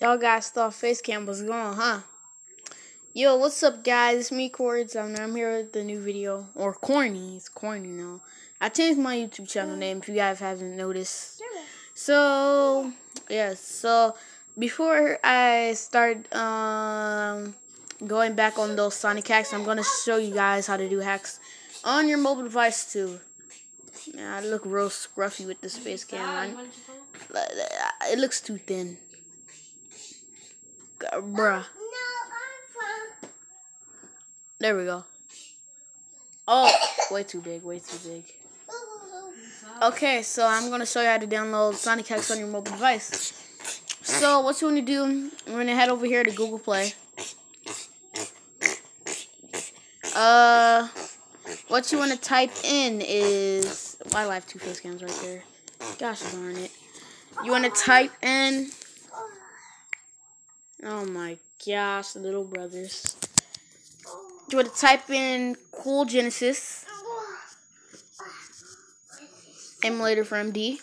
Y'all guys thought face cam was gone, huh? Yo, what's up, guys? It's me, Corey. I'm here with the new video. Or Corny. It's Corny now. I changed my YouTube channel name if you guys haven't noticed. So, yes. So, before I start going back on those Sonic hacks, I'm going to show you guys how to do hacks on your mobile device, too. Yeah, I look real scruffy with this face cam. It looks too thin. Bruh. There we go. Oh, way too big, way too big. Okay, so I'm going to show you how to download Sonic Hacks on your mobile device. So what you want to do, we're going to head over here to Google Play. What you want to type in is... Why do I have two face cams right there? Gosh darn it. You want to type in... Oh my gosh, little brothers. You want to type in Cool Genesis emulator for MD.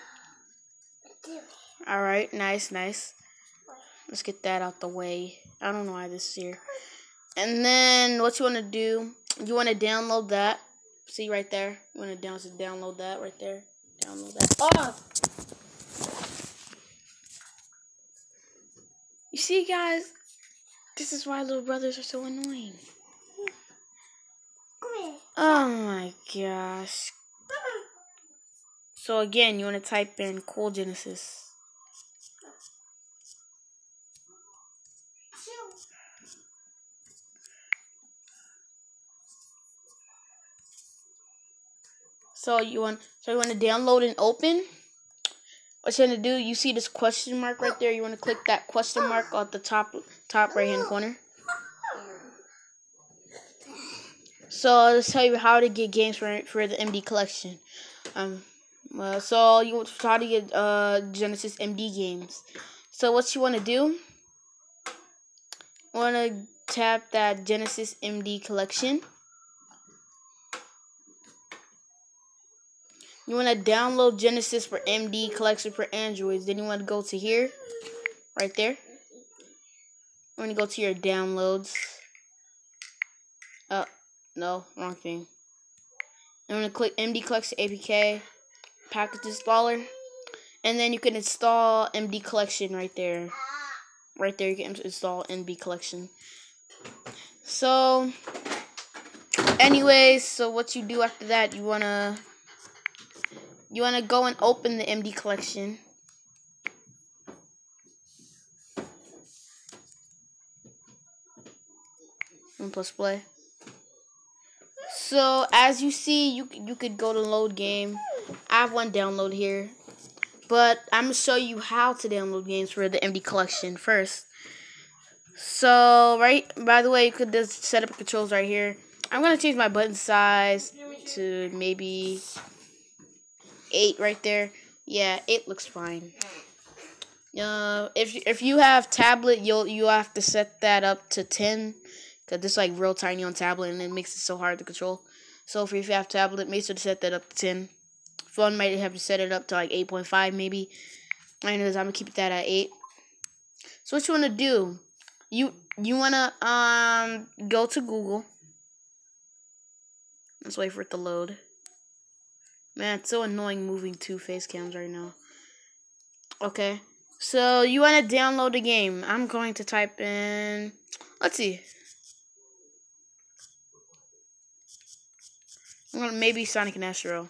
Alright, nice. Let's get that out the way. I don't know why this is here. And then what you want to do, you want to download that. See right there? You want to download that right there. Download that. Oh! You see, guys? This is why little brothers are so annoying. Oh my gosh. So again, you want to type in Cool Genesis. So you want to download and open. What you want to do, you see this question mark right there. You want to click that question mark at the top right hand corner. So I'll just tell you how to get games for the MD collection. So you want to try to get Genesis MD games. So what you want to do? You want to tap that Genesis MD collection. You want to download Genesis for MD collection for Androids. Then you want to go to here, right there. You want to go to your downloads. No, wrong thing. I'm going to click MD Collection APK, package installer, and then you can install MD Collection right there. Right there, you can install MD Collection. So, anyways, so what you do after that, you wanna go and open the MD Collection. And press play. So as you see, you could go to load game. I have one download here, but I'm gonna show you how to download games for the MD Collection first. So by the way, you could just set up controls right here. I'm gonna change my button size to maybe 8 right there. Yeah, 8 looks fine. If you have tablet, you have to set that up to 10. Because it's like real tiny on tablet and it makes it so hard to control. So if you have tablet, make sure to set that up to 10. Phone might have to set it up to like 8.5 maybe. Anyways, I'm going to keep that at 8. So what you want to do, you want to go to Google. Let's wait for it to load. Man, it's so annoying moving two face cams right now. Okay. So you want to download the game. I'm going to type in, let's see. I'm going to maybe Sonic and Astro.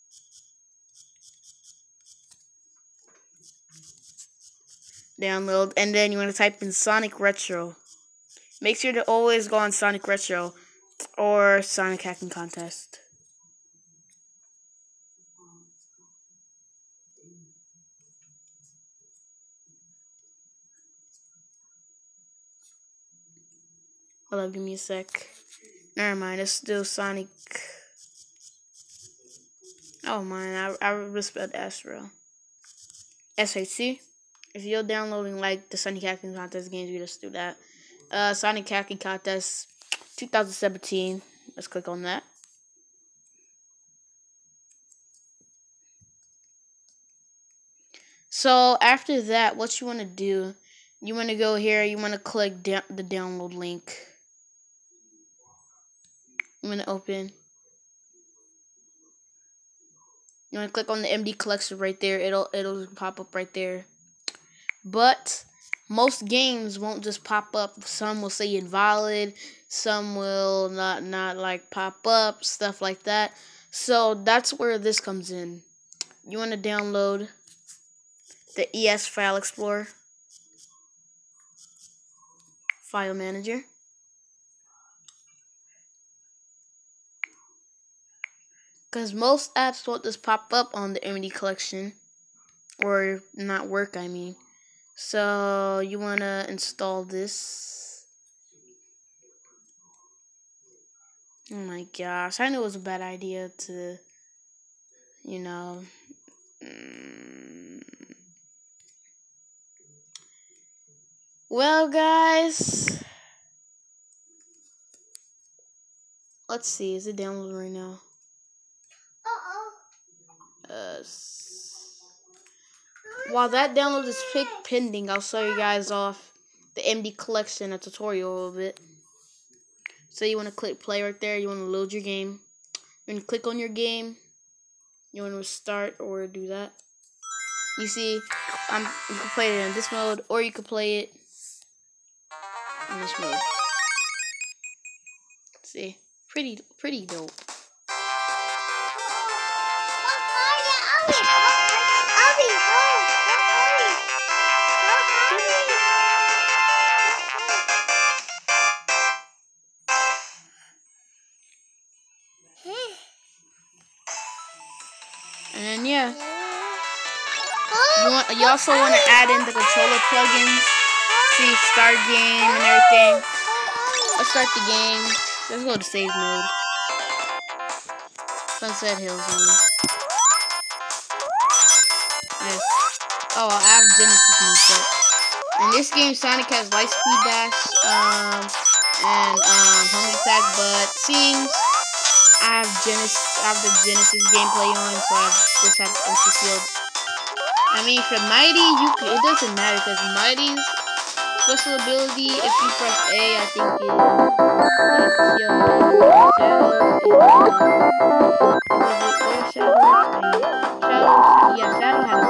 Download. And then you want to type in Sonic Retro. Make sure to always go on Sonic Retro or Sonic Hacking Contest. Hold up, give me a sec. Never mind, it's still Sonic. Oh man, I respect Astro. SHC. If you're downloading like the Sonic Hacking Contest games, you just do that. Sonic Hacking Contest 2017. Let's click on that. So after that, what you want to do You want to go here. You want to click the download link. You want to open. You want to click on the MD collection right there. It'll pop up right there. But most games won't just pop up. Some will say invalid. Some will not like pop up, stuff like that. So that's where this comes in. You want to download the ES File Explorer, File Manager. Because most apps won't just pop up on the MD collection, or not work, I mean. So you want to install this. Oh my gosh, I knew it was a bad idea to, you know. Well, guys, let's see. Is it downloading right now? While that download is pending, I'll show you guys off the MD collection, a tutorial of it. So you want to click play right there. You want to load your game. You want to click on your game. You want to start or do that. You see, you can play it in this mode, or you can play it in this mode. See, pretty dope. And then yeah, you also want to add in the controller plugins. See, start game and everything. Let's start the game. Let's go to save mode. Sunset Hills Zone. Yes. Oh, I have Genesis moveset. In this game, Sonic has light speed dash, and homing attack, but seems I have the Genesis gameplay on, so I just have empty shield. I mean, for Mighty, it doesn't matter because Mighty's special ability, if you press A, I think Shadow has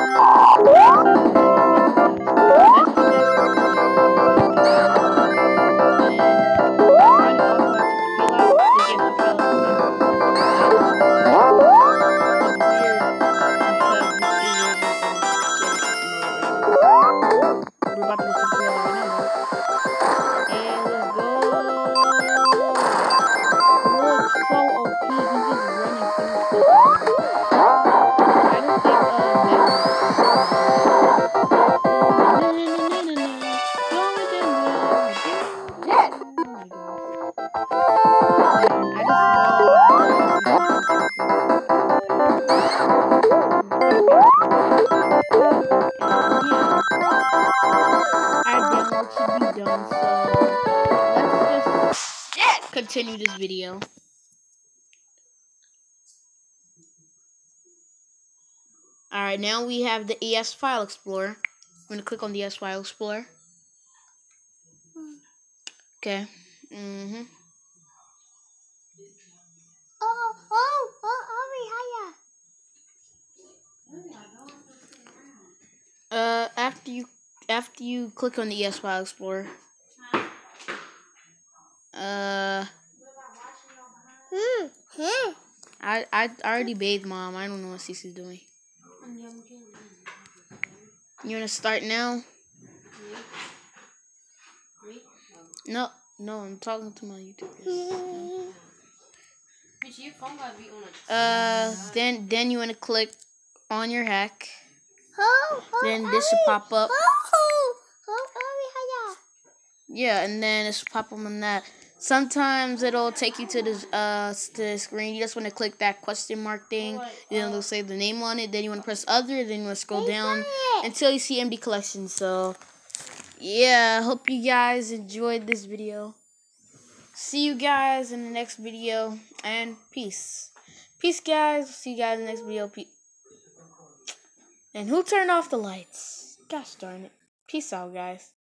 continue this video. Alright, now we have the ES File Explorer. I'm going to click on the ES File Explorer. Okay. After you click on the ES File Explorer, I already bathed Mom. I don't know what Cece's doing. You wanna start now? No, I'm talking to my YouTube. Then you wanna click on your hack. Then this should pop up. Yeah, and then it should pop up on that. Sometimes it'll take you to the screen. You just want to click that question mark thing. Then it'll say the name on it. Then you want to press other. Then you want to scroll down until you see MD collection. So, yeah, hope you guys enjoyed this video. See you guys in the next video. And peace. Peace, guys. See you guys in the next video. And who turned off the lights? Gosh darn it. Peace out, guys.